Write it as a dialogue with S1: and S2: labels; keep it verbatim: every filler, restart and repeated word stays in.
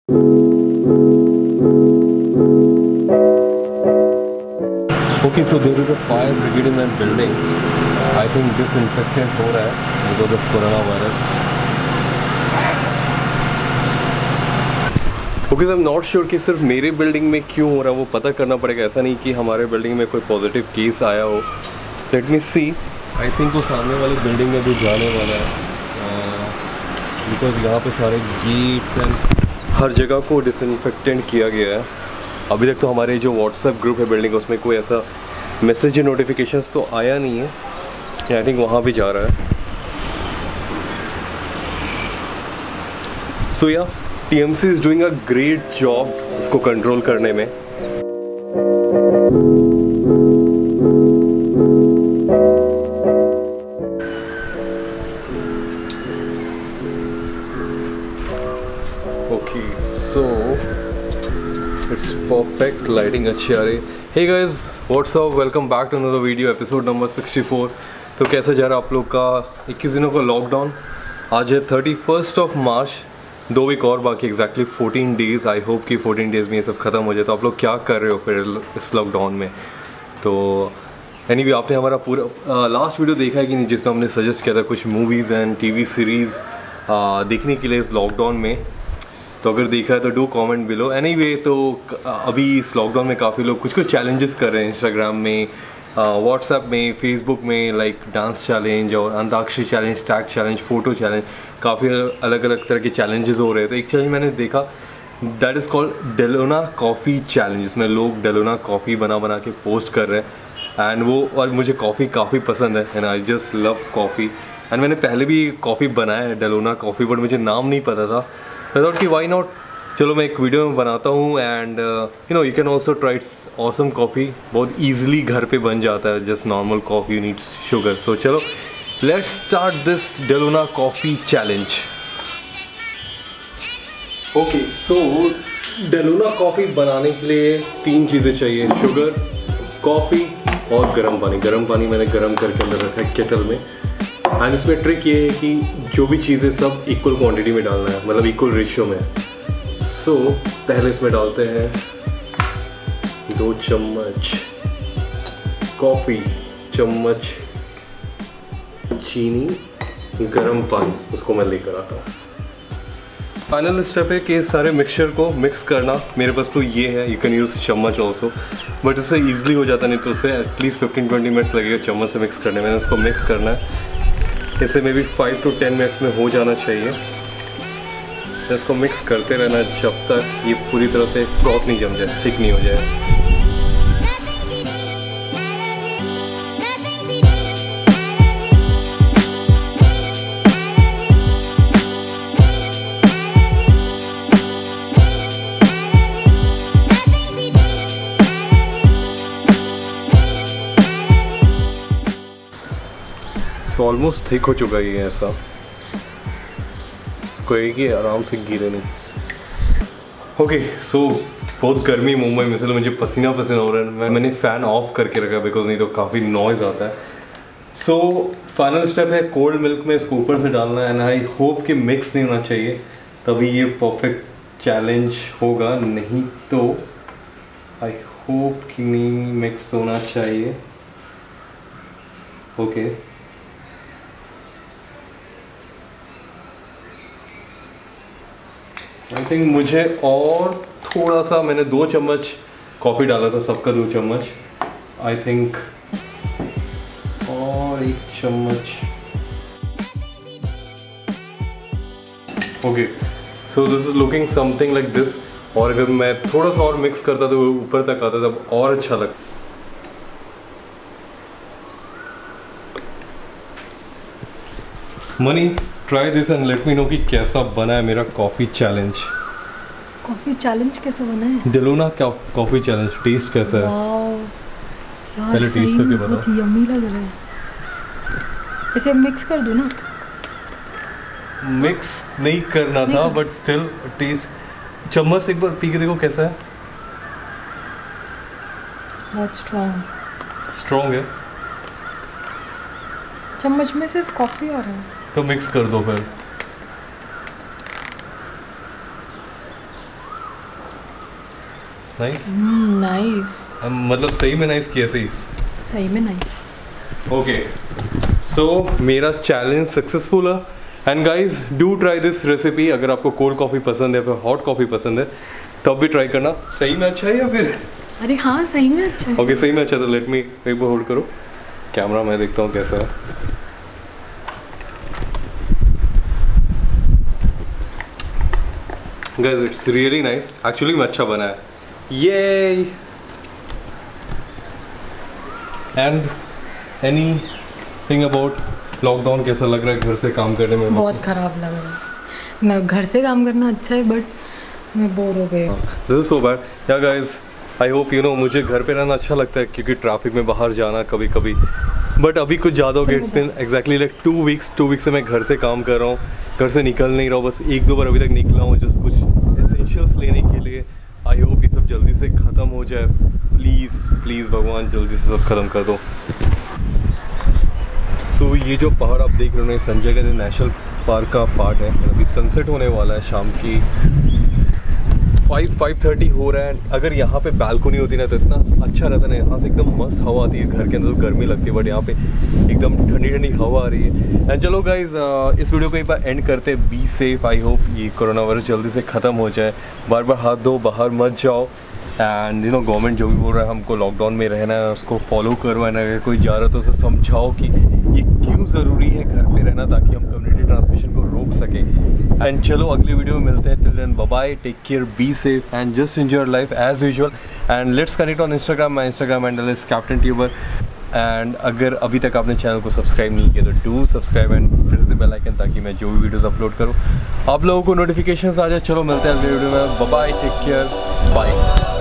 S1: Okay, so there is a fire brigade in that building. I think disinfectant हो रहा है because of coronavirus. Okay, so I'm not sure कि सिर्फ मेरे building में क्यों हो रहा है, वो पता करना पड़ेगा. ऐसा नहीं कि हमारे बिल्डिंग में कोई पॉजिटिव केस आया हो. Let me see. I think वो सामने वाली बिल्डिंग में भी जाने वाला है बिकॉज यहाँ पे सारे गेट्स एंड हर जगह को डिसइंफेक्टेंट किया गया है. अभी तक तो हमारे जो व्हाट्सएप ग्रुप है बिल्डिंग उसमें कोई ऐसा मैसेज नोटिफिकेशंस तो आया नहीं है. आई थिंक वहाँ भी जा रहा है. So yeah T M C is doing a great job इसको कंट्रोल करने में. Okay so it's perfect lighting अच्छी आ रही. Hey guys what's up, welcome back to another video episode number sixty four. तो कैसे जा रहा है आप लोग का इक्कीस दिनों का लॉकडाउन. आज है थर्टी फर्स्ट ऑफ मार्च, दो वीक और बाकी, exactly fourteen days. I hope कि फोर्टीन डेज़ में ये सब ख़त्म हो जाए. तो आप लोग क्या कर रहे हो फिर इस लॉकडाउन में. तो एनी anyway, आपने हमारा पूरा लास्ट वीडियो देखा है कि नहीं, जिसमें हमने सजेस्ट किया था कुछ मूवीज़ एंड टीवी सीरीज़ देखने के लिए इस लॉकडाउन में. तो अगर देखा है तो डू कमेंट बिलो. एनीवे तो अभी इस लॉकडाउन में काफ़ी लोग कुछ कुछ चैलेंजेस कर रहे हैं इंस्टाग्राम में, व्हाट्सएप में, फेसबुक में, लाइक डांस चैलेंज और Antakshari challenge, tag challenge, photo challenge. काफ़ी अलग अलग तरह के चैलेंजेस हो रहे हैं. तो एक चैलेंज मैंने देखा that is called dalgona coffee challenge, जिसमें लोग डेलोना कॉफ़ी बना बना के पोस्ट कर रहे हैं. एंड वो और मुझे कॉफ़ी काफ़ी पसंद है and I just love coffee. And मैंने पहले भी कॉफ़ी बनाया है डेलोना कॉफ़ी, बट मुझे नाम नहीं पता था. आई थॉट कि वाई नॉट, चलो मैं एक वीडियो में बनाता हूँ. And you know you can also try. It's awesome coffee, बहुत ईजिली घर पे बन जाता है. Just normal coffee, you needs sugar. So चलो let's start this dalgona coffee challenge. Okay so dalgona coffee बनाने के लिए तीन चीज़ें चाहिए: शुगर, कॉफ़ी और गर्म पानी. गर्म पानी मैंने गर्म करके अंदर रखा है केटल में. एंड इसमें ट्रिक ये है कि जो भी चीज़ें सब इक्वल क्वांटिटी में डालना है, मतलब इक्वल रेशियो में. सो so, पहले इसमें डालते हैं दो चम्मच कॉफ़ी, चम्मच चीनी, गरम पानी. उसको मैं लेकर आता हूँ. फाइनल स्टेप है कि इस सारे मिक्सचर को मिक्स करना. मेरे पास तो ये है, यू कैन यूज़ चम्मच ऑल्सो, बट इससे ईजिली हो जाता. नहीं तो उससे एटलीस्ट फिफ्टीन ट्वेंटी मिनट्स लगेगा चम्मच से मिक्स करने में. मैंने उसको मिक्स करना है. इसे maybe five to ten minutes में हो जाना चाहिए. इसको मिक्स करते रहना जब तक ये पूरी तरह से फ्रॉथ नहीं जम जाए, थिक नहीं हो जाए. सो ऑलमोस्ट थिक हो चुका है ये. ऐसा इसको एक ही आराम से गिरे नहीं. ओके सो बहुत गर्मी मुंबई में, इसलिए मुझे पसीना पसीना हो रहा है. मैं मैंने फ़ैन ऑफ करके रखा बिकॉज नहीं तो काफ़ी नॉइज़ आता है. सो फाइनल स्टेप है कोल्ड मिल्क में इसको ऊपर से डालना है. एंड आई होप कि मिक्स नहीं होना चाहिए, तभी ये परफेक्ट चैलेंज होगा. नहीं तो आई होप कि नहीं मिक्स होना चाहिए. Okay okay. आई थिंक मुझे और थोड़ा सा, मैंने दो चम्मच कॉफ़ी डाला था, सबका दो चम्मच. आई थिंक और एक चम्मच. Okay so this is looking something like this. और अगर मैं थोड़ा सा और मिक्स करता तो ऊपर तक आता तब और अच्छा लगता. Money try this and let me know कि कैसा बना है मेरा कॉफ़ी चैलेंज.
S2: कॉफ़ी चैलेंज कैसा बना है?
S1: डेलोना कॉफ़ी चैलेंज. टेस्ट कैसा है? पहले टेस्ट करके बताओ.
S2: बहुत यम्मी लग रहा है. ऐसे मिक्स कर दो ना.
S1: मिक्स नहीं करना नहीं था, बट स्टिल टेस्ट. चम्मच से एक बार पी के देखो कैसा है.
S2: बहुत स्ट्रॉन्ग.
S1: स्ट्रॉन्ग है.
S2: चम्मच में सिर्फ कॉफ़ी आ रहा है.
S1: तो मिक्स कर दो फिर. नाइस
S2: नाइस
S1: मतलब सही में नाइस किया सही
S2: सही में नाइस।
S1: ओके सो मेरा चैलेंज सक्सेसफुल है and guys do try this recipe. अगर आपको कोल्ड कॉफ़ी पसंद है फिर हॉट कॉफ़ी पसंद है तब भी ट्राई करना। सही में अच्छा है या फिर
S2: अरे हाँ सही में अच्छा है।
S1: ओके okay, सही में अच्छा तो लेट मी एक बार होल्ड करो कैमरा, मैं देखता हूँ कैसा है। Guys it's really nice, actually में अच्छा बना है ये। And anything about lockdown, कैसा लग रहा है घर से काम करने में?
S2: बहुत ख़राब लग रहा है। मैं घर से काम करना अच्छा है बट मैं बोर हो गई।
S1: This is so bad yeah guys, I hope you know मुझे घर पे रहना अच्छा लगता है क्योंकि ट्रैफिक में बाहर जाना कभी कभी, बट अभी कुछ ज़्यादा हो गया। It's been exactly like two weeks two weeks से मैं घर से काम कर रहा हूँ, घर से निकल नहीं रहा हूँ। बस एक दो बार अभी तक निकला हूँ जस्ट कुछ एसेंशियल्स लेने के लिए। आई होप ये सब जल्दी से ख़त्म हो जाए, प्लीज़ प्लीज़ भगवान जल्दी से सब ख़त्म कर दो। सो so, ये जो पहाड़ आप देख रहे हो संजय गांधी नेशनल पार्क का पार्ट है। अभी सनसेट होने वाला है शाम की फाइव फाइव थर्टी हो रहा है। अगर यहाँ पे बालकनी होती ना तो इतना अच्छा रहता ना, यहाँ से एकदम मस्त हवा आती है। घर के अंदर तो गर्मी लगती है बट यहाँ पे एकदम ठंडी ठंडी हवा आ रही है। एंड चलो गाइज इस वीडियो को एक बार एंड करते हैं। बी सेफ, आई होप ये कोरोना वायरस जल्दी से ख़त्म हो जाए। बार बार हाथ धो, बाहर मत जाओ। एंड यू नो गवर्नमेंट जो भी बोल रहा है हमको लॉकडाउन में रहना है उसको फॉलो करो। एंड अगर कोई जा रहा है तो उसे समझाओ कि ये क्यों ज़रूरी है घर पे रहना, ताकि हम कम्युनिटी ट्रांसमिशन को रोक सकें। एंड चलो अगले वीडियो में मिलते हैं। Till then bye bye, take care, be safe and just enjoy your life as usual. And let's connect on Instagram. My Instagram handle is Captain Tuber. And अगर अभी तक आपने चैनल को सब्सक्राइब नहीं किया तो do subscribe and press the bell icon ताकि मैं जो भी वीडियोस अपलोड करूँ आप लोगों को नोटिफिकेशंस आ जाए। चलो मिलते हैं अगले वीडियो में। Bye bye, take care, bye.